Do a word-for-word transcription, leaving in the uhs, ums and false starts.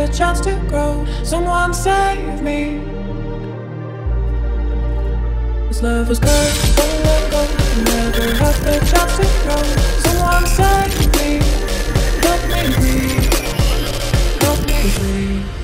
the chance to grow. Someone save me. This love was cursed, don't let go. Never had the chance to grow. Someone save me. Help me breathe. Help me breathe.